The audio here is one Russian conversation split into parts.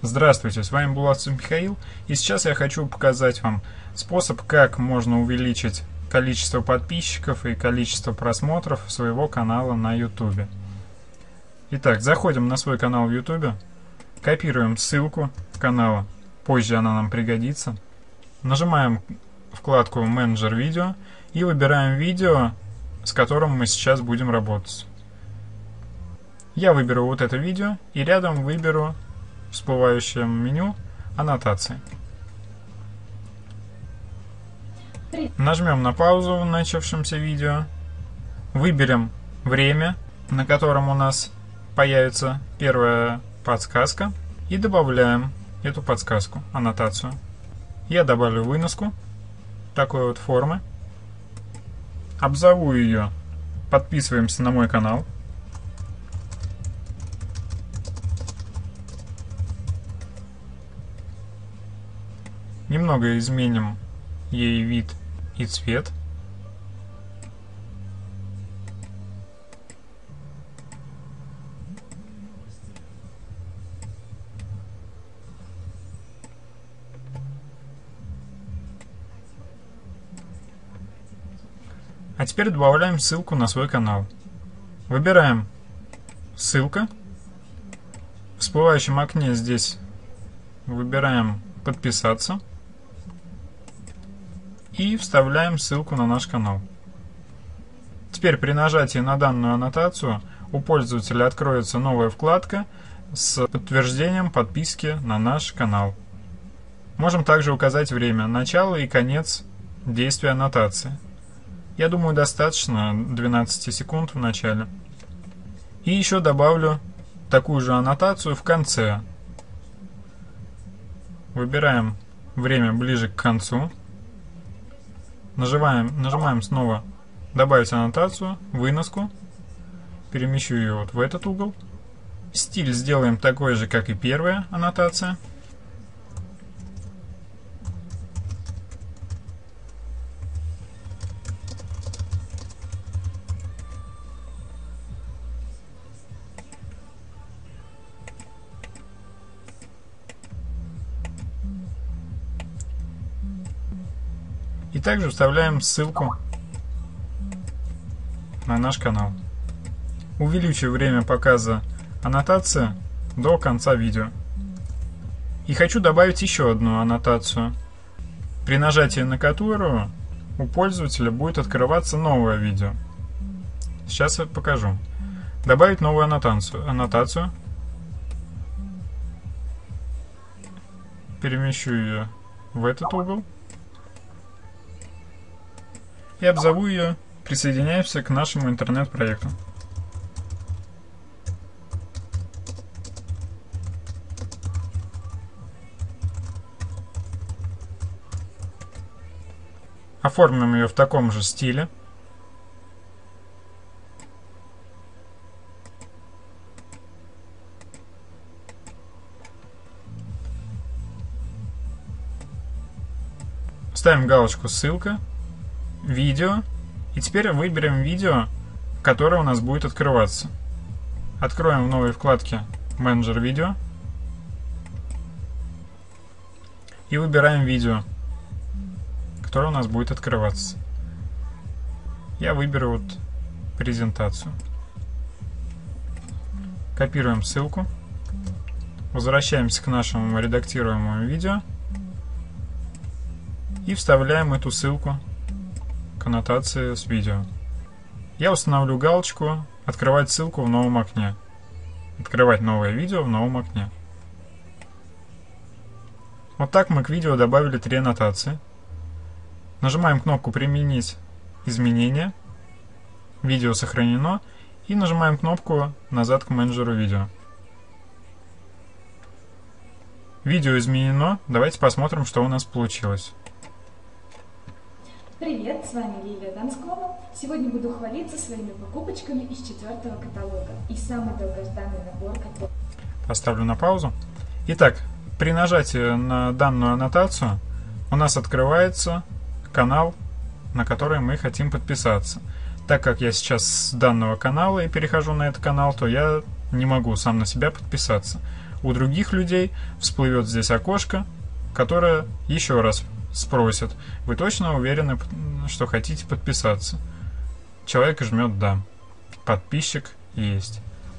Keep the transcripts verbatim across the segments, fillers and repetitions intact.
Здравствуйте, с вами Булатцев Михаил, и сейчас я хочу показать вам способ, как можно увеличить количество подписчиков и количество просмотров своего канала на YouTube. Итак, заходим на свой канал в YouTube, копируем ссылку канала, позже она нам пригодится, нажимаем вкладку «Менеджер видео» и выбираем видео, с которым мы сейчас будем работать. Я выберу вот это видео и рядом выберу в всплывающем меню аннотации. Нажмем на паузу в начавшемся видео, выберем время, на котором у нас появится первая подсказка, и добавляем эту подсказку, аннотацию. Я добавлю выноску такой вот формы, обзову ее «Подписываемся на мой канал». Немного изменим ей вид и цвет. А теперь добавляем ссылку на свой канал. Выбираем «Ссылка». В всплывающем окне здесь выбираем «Подписаться». И вставляем ссылку на наш канал. Теперь при нажатии на данную аннотацию у пользователя откроется новая вкладка с подтверждением подписки на наш канал. Можем также указать время, начало и конец действия аннотации. Я думаю, достаточно двенадцати секунд в начале. И еще добавлю такую же аннотацию в конце. Выбираем время ближе к концу. Нажимаем, нажимаем снова «Добавить аннотацию», «Выноску». Перемещу ее вот в этот угол. Стиль сделаем такой же, как и первая аннотация. И также вставляем ссылку на наш канал. Увеличу время показа аннотации до конца видео. И хочу добавить еще одну аннотацию, при нажатии на которую у пользователя будет открываться новое видео. Сейчас я покажу. Добавить новую аннотацию. аннотацию. Перемещу ее в этот угол. И обзову ее «Присоединяемся к нашему интернет-проекту». Оформим ее в таком же стиле. Ставим галочку «Ссылка», «Видео». И теперь выберем видео, которое у нас будет открываться. Откроем в новой вкладке «Менеджер видео». И выбираем видео, которое у нас будет открываться. Я выберу вот презентацию. Копируем ссылку. Возвращаемся к нашему редактируемому видео. И вставляем эту ссылку к аннотации с видео. Я установлю галочку «Открывать ссылку в новом окне». Открывать новое видео в новом окне. Вот так мы к видео добавили три аннотации. Нажимаем кнопку «Применить изменения». Видео сохранено. И нажимаем кнопку «Назад к менеджеру видео». Видео изменено. Давайте посмотрим, что у нас получилось. Привет, с вами Лилия Донскова. Сегодня буду хвалиться своими покупочками из четвертого каталога и самый долгожданный набор каталога. Поставлю на паузу. Итак, при нажатии на данную аннотацию у нас открывается канал, на который мы хотим подписаться. Так как я сейчас с данного канала и перехожу на этот канал, то я не могу сам на себя подписаться. у других людей всплывет здесь окошко, которое еще раз спросит: вы точно уверены, что хотите подписаться? Человек жмет «да». Подписчик есть.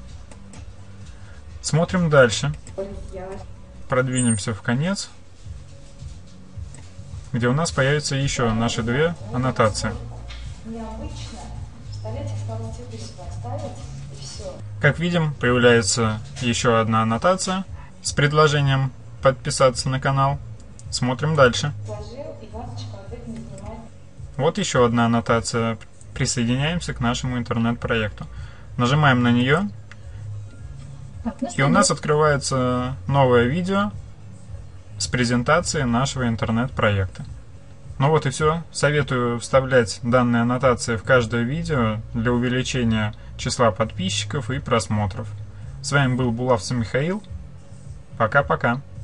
Смотрим дальше. Продвинемся в конец, где у нас появятся еще наши две аннотации. Необычно. Вставлять осталось цветы сюда ставить, и все. Как видим, появляется еще одна аннотация с предложением подписаться на канал. Смотрим дальше. Сложил, и вазочка опять не занимает. Вот еще одна аннотация. Присоединяемся к нашему интернет-проекту. Нажимаем на нее, и у нас открывается новое видео с презентацией нашего интернет-проекта. Ну вот и все. Советую вставлять данные аннотации в каждое видео для увеличения числа подписчиков и просмотров. С вами был Булавцев Михаил. Пока-пока.